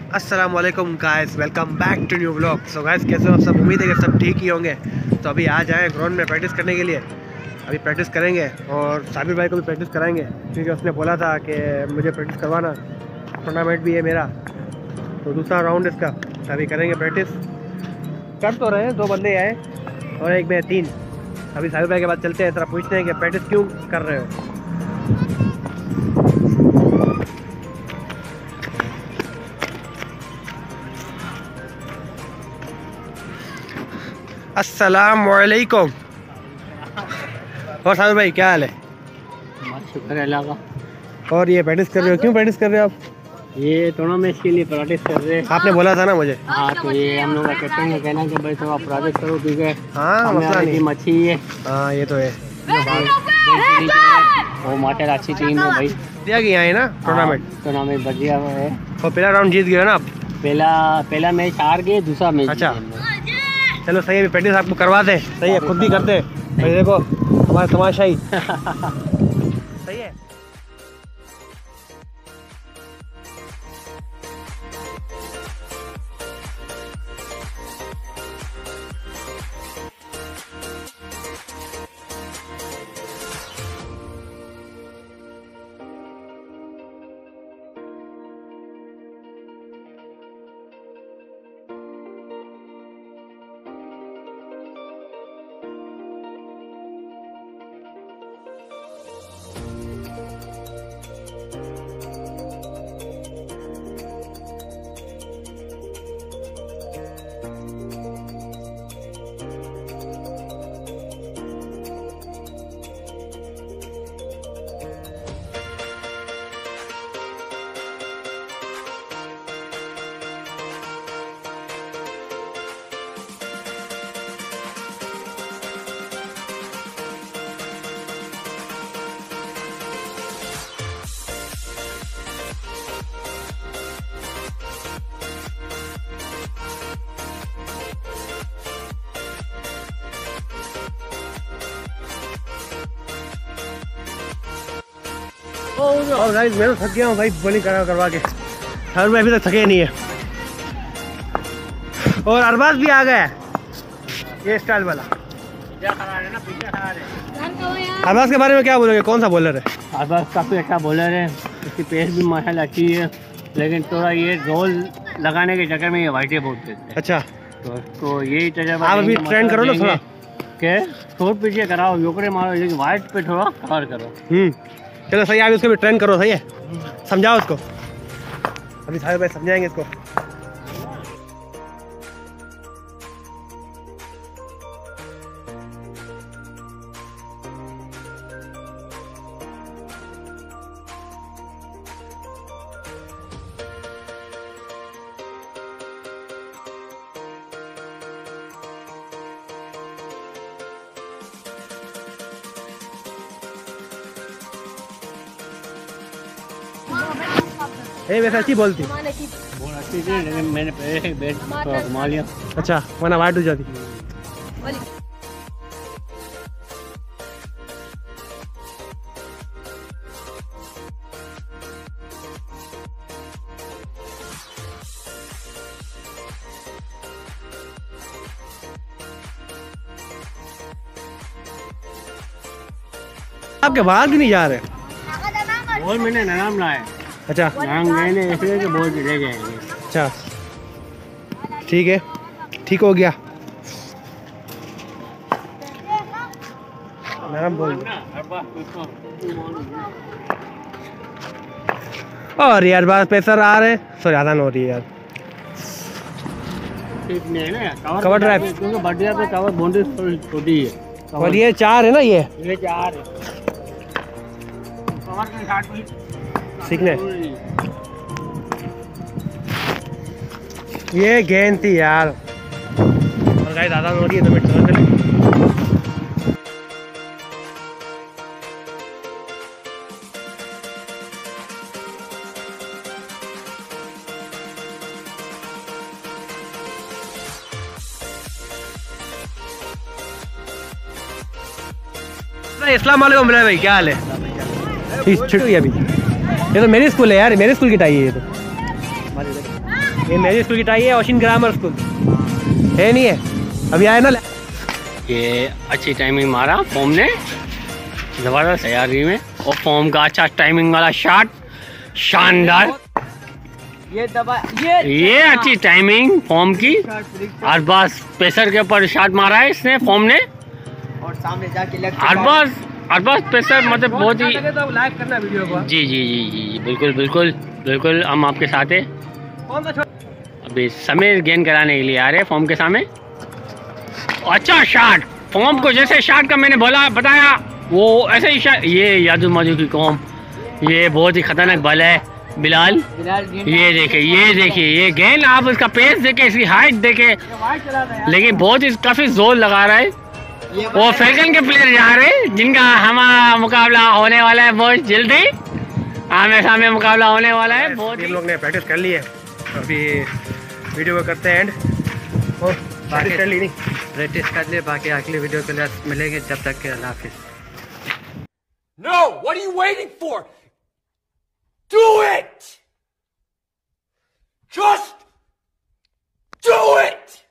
अस्सलाम वालेकुम guys, welcome back to new vlog. So guys, कैसे हो आप सब? उम्मीद है कि सब ठीक ही होंगे। तो अभी आज आए ग्राउंड में प्रैक्टिस करने के लिए। अभी प्रैक्टिस करेंगे और साबिर भाई को भी प्रैक्टिस कराएंगे, क्योंकि उसने बोला था कि मुझे प्रैक्टिस करवाना। टूर्नामेंट भी है मेरा, तो दूसरा राउंड इसका। तो अभी करेंगे प्रैक्टिस। कर तो रहे हैं, 2 बंदे आए और एक में 3। अभी साबिर भाई के बाद चलते हैं, तरह पूछते हैं कि प्रैक्टिस क्यों कर रहे हो। अस्सलाम वालेकुम। और साबिर भाई क्या हाल है? शुक्र है अल्लाह का। और ये प्रैक्टिस कर रहे हो, क्यों प्रैक्टिस कर रहे हो आप? ये टूर्नामेंट के लिए प्रैक्टिस कर रहे हैं। आपने बोला था ना मुझे। हाँ, तो ये हम लोग का कैप्टन का कहना है कि भाई थोड़ा प्रैक्टिस करो, क्योंकि हाँ, मसला नहीं, अच्छी है। हाँ ये तो है। वो माटर अच्छी टीम है भाई। दिया गया है ना टूर्नामेंट बढ़िया है। और पहला राउंड जीत गए ना आप? पहला मैच हार गए, दूसरा मैच। अच्छा, चलो सही है। प्रैक्टिस आपको करवाते हैं, सही है, खुद भी करते हैं भाई। देखो हमारा तमाशा ही सही है। और गाइस, मैं तो थक गया हूँ भाई बॉलिंग करवा के। हर में अभी तक थके नहीं है। और अरबाज भी आ गया है, ये स्टाइल वाला। अरबाज के बारे में क्या बोलोगे, कौन सा बॉलर है? अरबाज काफ़ी अच्छा बॉलर है, उसकी पेस भी माशाल्लाह अच्छी है, लेकिन थोड़ा ये रोल लगाने के चक्कर में ये वाइटे बहुत देते हैं। अच्छा, तो यही तजुर्बा आप अभी ट्रेन करो ना थोड़ा, के थोड़ा पीछे कराओ, योकड़े मारो, लेकिन वाइट पे थोड़ा कवर करो। चलो सही है, अभी उसको भी ट्रेन करो, सही है, समझाओ उसको। अभी सारे भाई समझाएंगे इसको। वैसे अच्छी बोलती बहुत अच्छी थी, लेकिन मैंने पहले से बैट थोड़ा घुमा लिया। अच्छा, वरना वाइट हो जाती। आपके बाहर भी नहीं जा रहे? बॉल मैंने नाम लाया। अच्छा, नाम मैंने इसलिए कि बॉल चले जाएंगे। अच्छा ठीक है, ठीक हो गया। नाम बोल। और यार बात प्रेशर आ रहे, सो ज़्यादा हो रही है यार। कवर ड्राइव, क्योंकि बढ़िया पे कवर बाउंड्री थोड़ी छोटी है। और ये 4 है ना, ये 4 है। कवर के साथ भी सीखने ये गेंद थी यार। और गाइस ज़्यादा हो रही है, तो मैं चलो अस्सलाम वालेकुम बिलाल भाई, क्या हाल है? छुट्टी अभी, ये तो मेरी स्कूल है यार, मेरे स्कूल की टाई है ये तो। ये मैजिक स्कूल की टाई है, ओशन ग्रामर स्कूल है नहीं है, अभी आया ना। ये अच्छी टाइमिंग मारा फॉर्म ने, जबरदस्त है यार में, और फॉर्म का अच्छा टाइमिंग वाला शॉट, शानदार। ये अच्छी टाइमिंग फॉर्म की, अरबाज पेसर के ऊपर शॉट मारा है इसने फॉर्म ने, और सामने जाके अरबाज पेसर मतलब बहुत ही तो लाइक करना वीडियो को। जी जी जी जी बिल्कुल बिल्कुल बिल्कुल, हम आपके साथ है। अभी समीर गेंद कराने के लिए आ रहे फॉर्म के सामने। अच्छा शॉट फॉर्म को, जैसे शॉट का मैंने बोला बताया वो ऐसे ही शॉट। ये यादू माजू की कौम, ये बहुत ही खतरनाक बल है बिलाल। ये देखिए ये गेंद, आप उसका पेस देखे, इसकी हाइट देखे, लेकिन बहुत ही काफी जोर लगा रहा है। वो फैल्कन के प्लेयर जा रहे हैं जिनका हमारा मुकाबला होने वाला है बहुत जल्दी, आमने सामने मुकाबला होने वाला है। बहुत लोग ने प्रैक्टिस कर ली है, अभी वीडियो को करते हैं एंड। प्रैक्टिस कर ली नहीं, प्रैक्टिस कर ले, बाकी अगली वीडियो के लिए मिलेंगे, जब तक के अल्लाह हाफिज़। No! What are you waiting for? Do it! Just do it!